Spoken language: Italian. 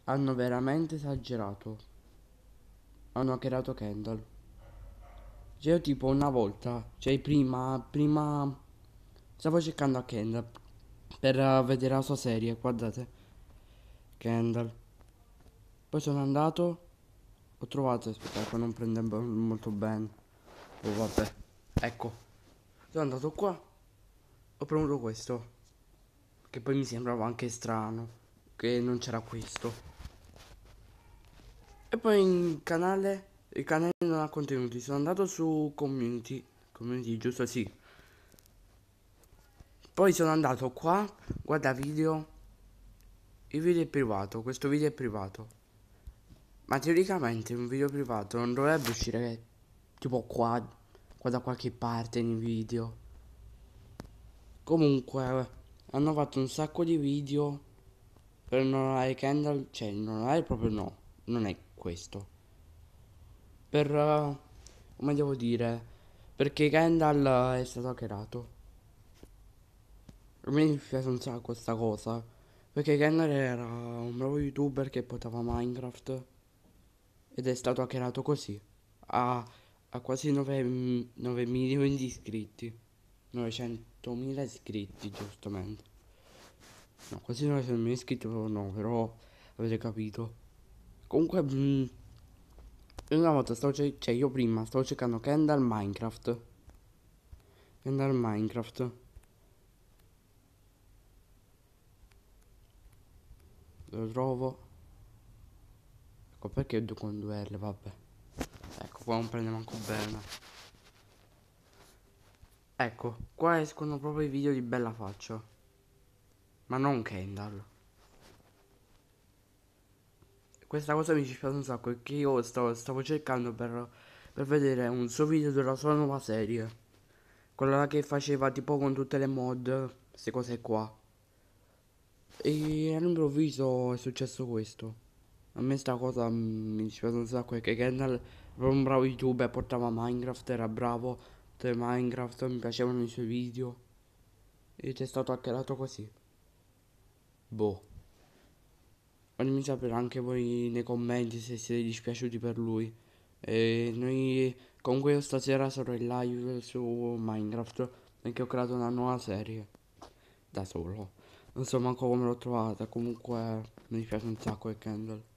Hanno veramente esagerato. Hanno hackerato Kendall. Cioè io tipo una volta, cioè prima stavo cercando a Kendall per vedere la sua serie, guardate. Kendall. Poi sono andato, ho trovato, aspetta, che non prende molto bene. Oh vabbè, ecco. Sono andato qua, ho premuto questo, che poi mi sembrava anche strano, che non c'era questo. E poi in canale, il canale non ha contenuti, sono andato su community giusto? Sì. Poi sono andato qua, guarda video, il video è privato, questo video è privato. Ma teoricamente un video privato non dovrebbe uscire tipo qua da qualche parte nei video. Comunque, hanno fatto un sacco di video per non onorare Kendall, cioè non onorare proprio no, non è questo. Per, come devo dire, perché Kendall è stato hackerato. A me mi piace un sacco questa cosa. Perché Kendall era un bravo youtuber che portava Minecraft ed è stato hackerato così. Ha quasi 9 milioni di iscritti. 900.000 iscritti, giustamente. No, quasi 900.000 iscritti proprio no, però avete capito. Comunque, io una volta cioè io prima stavo cercando Kendall Minecraft. Kendall Minecraft. Lo trovo. Ecco perché con due L, vabbè. Ecco, qua non prende manco bene. Ecco, qua escono proprio i video di bella faccia. Ma non Kendall. Questa cosa mi dispiace un sacco perché io stavo cercando per vedere un suo video della sua nuova serie. Quella che faceva tipo con tutte le mod, queste cose qua. E all'improvviso è successo questo. A me sta cosa mi dispiace un sacco perché Kendall era un bravo youtuber, portava Minecraft, era bravo per Minecraft, mi piacevano i suoi video. Ed è stato hackerato così. Boh. Fatemi sapere anche voi nei commenti se siete dispiaciuti per lui. E noi comunque io stasera sarò in live su Minecraft perché ho creato una nuova serie da solo. Non so manco come l'ho trovata, comunque mi piace un sacco il Candle.